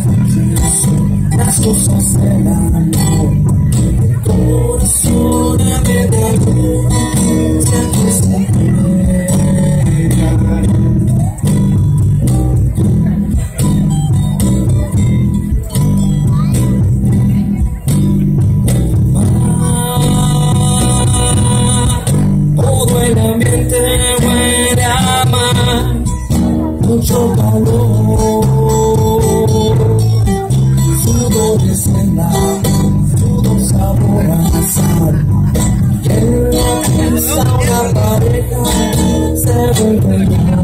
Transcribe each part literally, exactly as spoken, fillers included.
las cosas del amor, corazón a medio, si aquí se todo el ambiente huele a mar, mucho calor, sudor de cena, sudor sabor a sal, y en la piensa una pareja se vuelve ya.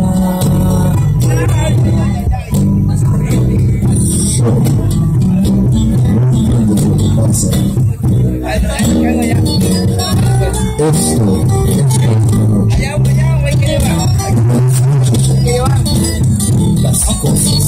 Esto es las cosas